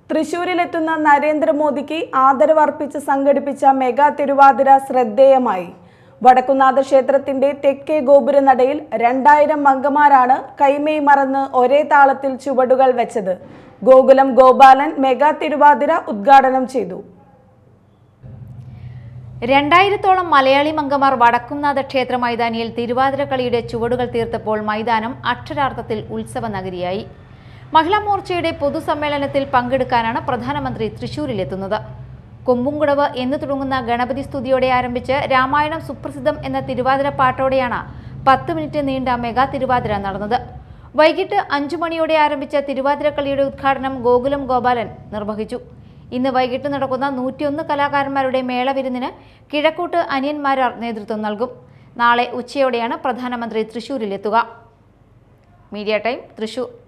തൃശൂരിലെത്തുന്ന നരേന്ദ്രമോദിക്ക് ആദരവർപ്പിച്ച് സംഘടിപ്പിച്ച മെഗാ തിരുവാതിര ശ്രദ്ധേയമായി. വടക്കുംനാഥ ക്ഷേത്രത്തിന്റെ തെക്കേ ഗോപുരനടയിൽ 2000 അംഗമാരാണ് കൈമേയ് മറന്ന് ഒരേ താളത്തിൽ ചുവടുകൾ വെച്ചത്. ഗോകുലം ഗോപാലൻ മെഗാ തിരുവാതിര ഉദ്ഘാടനം ചെയ്തു. 2000-ഓളം മലയാളി അംഗമാർ വടക്കുംനാഥ ക്ഷേത്ര മൈതാനിയിൽ തിരുവാതിര കളിയുടെ ചുവടുകൾ തീർത്തപ്പോൾ മൈതാനം അക്ഷരാർത്ഥത്തിൽ ഉത്സവ നഗരിയായി. മഹിളാ മോർച്ചയുടെ പൊതുസമ്മേളനത്തിൽ പങ്കെടുക്കാനാണ് പ്രധാനമന്ത്രി തൃശൂരിലെത്തുന്നത്. കൊമ്പുംകുടവ് എന്ന് തുടങ്ങുന്ന ഗണപതി സ്തുതിയോടെ ആരംഭിച്ച് രാമായണം സുപ്രസിദ്ധം എന്ന തിരുവാതിര പാട്ടോടെയാണ് 10 മിനിറ്റ് നീണ്ട മെഗാ തിരുവാതിര നടന്നത്. വൈകിട്ട് 5 മണിയോടെ ആരംഭിച്ച തിരുവാതിരക്കളിയുടെ ഉദ്ഘാടനം ഗോകുലം ഗോപാലൻ നിർവഹിച്ചു. ഇന്ന് വൈകിട്ട് നടക്കുന്ന 101 കലാകാരന്മാരുടെ മേളവിരുന്നിന് കിഴക്കൂട്ട് അനിയന്മാരാർ നേതൃത്വം നൽകും. നാളെ ഉച്ചയോടെയാണ് പ്രധാനമന്ത്രി തൃശൂരിലെത്തുക. Media time, Thrissur.